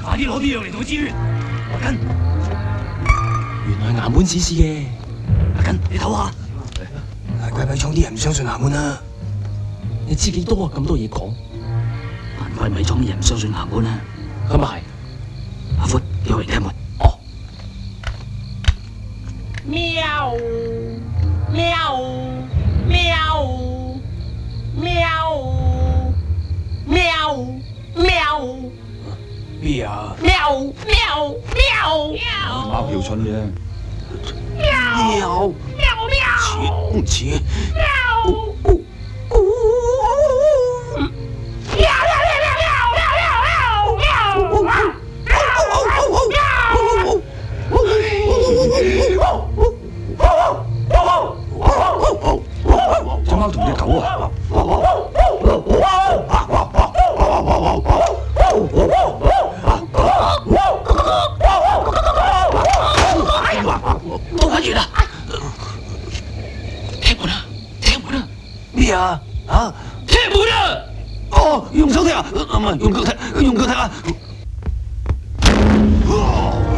快啲攞啲藥嚟同佢止血。阿根， 原來係衙門指示嘅。 阿根，你唞下。 怪米廠啲人唔相信衙門啊！ 你知幾多啊？咁多嘢講。 難怪米廠啲人唔相信衙門啊！ 咁啊係。 阿闊，叫嚟聽門。 哦。 喵喵喵喵喵喵。 咩啊？ 喵喵喵喵。 馬票蠢嘅。 喵喵喵。 似唔似？ 喵。 只貓同只狗啊！ 都揾完啦！踢門啊！踢門啊！ 咩啊？啊！ 踢門啊！ 哦，用手踢啊？唔係用腳踢，用腳踢啊！